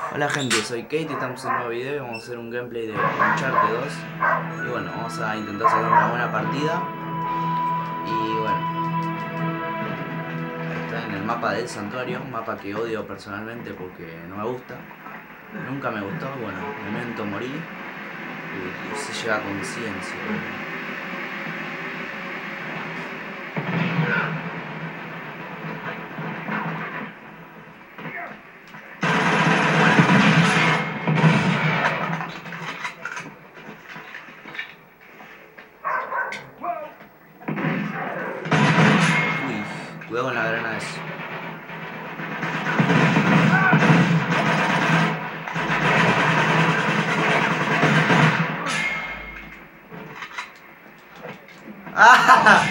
Hola gente, soy Kate y estamos en un nuevo video y vamos a hacer un gameplay de Uncharted 2. Y bueno, vamos a intentar sacar una buena partida. Y bueno, ahí está en el mapa del santuario, un mapa que odio personalmente porque no me gusta. Nunca me gustó, bueno, Memento Mori. Y se lleva conciencia. Cuidado con la granada esa. ¡Ah!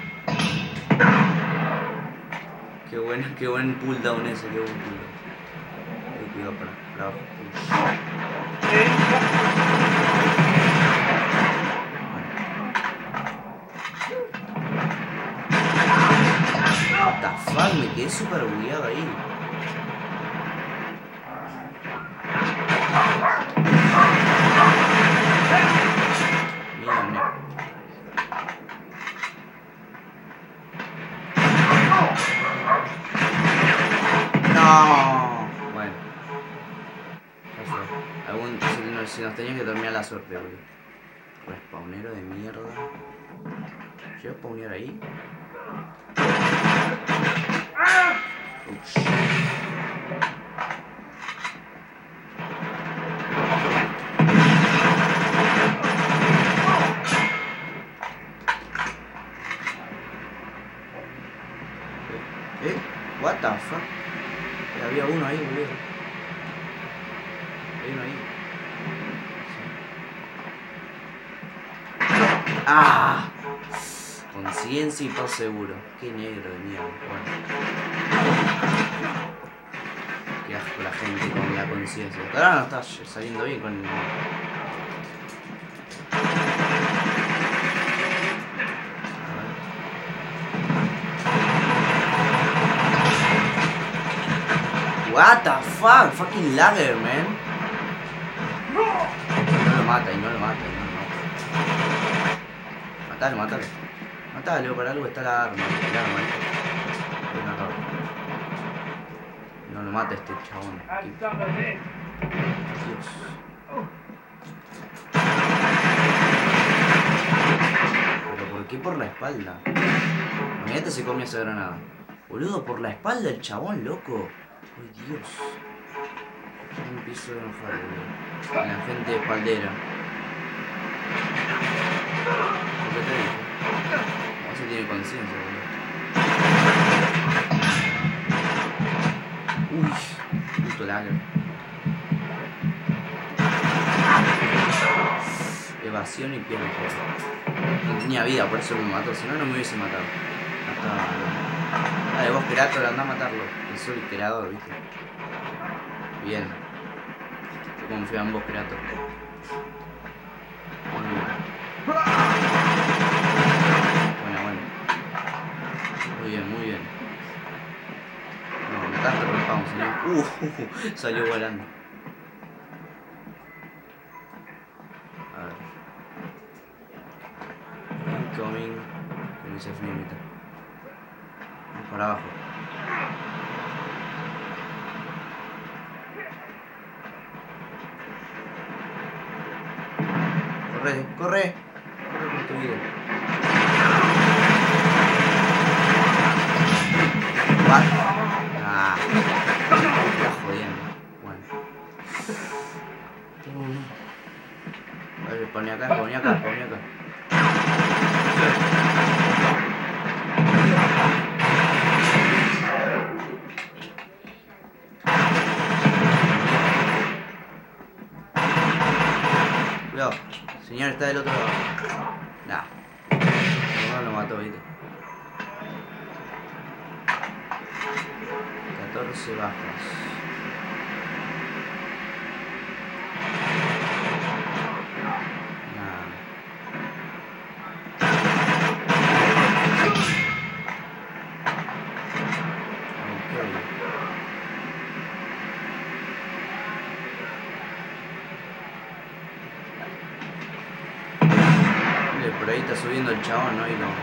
Qué buen pulldown ese, qué buen pulldown. Cuidado para abajo. What the fuck, me quedé super bugueado ahí. Mira. No. Bueno. Ya fue. Si nos tenía que terminar la suerte, boludo. Respawnero de mierda. ¿Llevo a spawnear ahí? Ups. What the fuck? Había uno ahí, boludo. Hay uno ahí. ¡Ah! Conciencia y paz seguro. Qué negro de mierda. Bueno. Qué asco la gente con la conciencia. Ahora no está saliendo bien con... What the fuck? Fucking lagger, man. No lo mata. Matalo. Matalo, para algo está la arma. No lo mata este chabón. Dios. Pero ¿por qué por la espalda? Imagínate se come esa granada. Boludo, por la espalda el chabón, loco. Ay, Dios. No me empiezo a enojar, boludo. La gente espaldera. ¿Qué te dije? No se tiene conciencia, boludo. Uy, puto lager. Evasión y pierde todo. No tenía vida, por eso me mató. Si no, no me hubiese matado. Dale, vos Kerator, anda a matarlo. Que soy el creador, viste. Bien. Yo confío en vos, Kerator. Bueno. Muy bien. No, me encanta el respawn, señor. Salió volando. A ver. Incoming. Con ese flimita. Vamos por abajo. Corre con tu vida. What? Ah, está jodiendo. Bueno. A ver, pone acá. Cuidado, señor está del otro lado. Nah. No lo mató, viste. 14 bajas. Nah. Ok. pero ahí está subiendo el chabón, ¿no? Y no.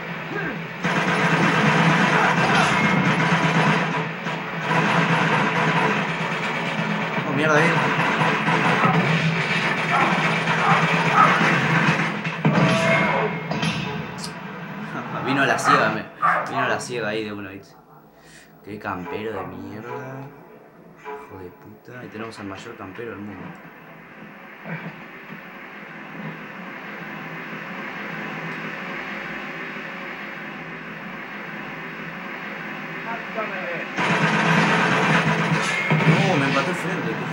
Oh, mierda, Vino la ciega ahí de uno, ¿viste? Qué campero de mierda. Hijo de puta. Ahí tenemos al mayor campero del mundo. No, me empató el frente, qué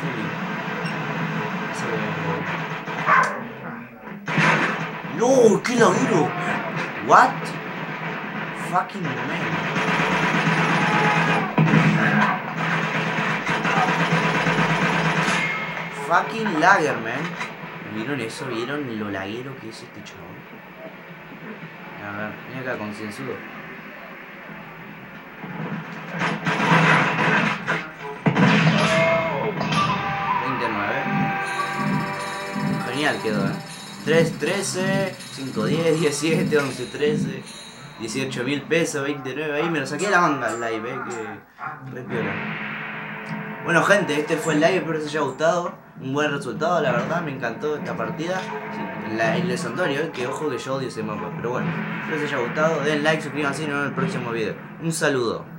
feliz. No, qué laburo. What? Fucking man. Fucking lager, man. ¿Vieron eso? ¿Vieron lo laguero que es este chabón? A ver, mira acá, concienzudo. Genial quedó, 3, 13, 5, 10, 17, 11, 13, 18.000 pesos, 29, ahí me lo saqué de la manga el live, que re piola. Bueno gente, este fue el live, espero que os haya gustado, un buen resultado, la verdad, me encantó esta partida, el santuario, que ojo que yo odio ese mapa, pero bueno, espero que os haya gustado, den like, suscríbanse y nos vemos en el próximo video, un saludo.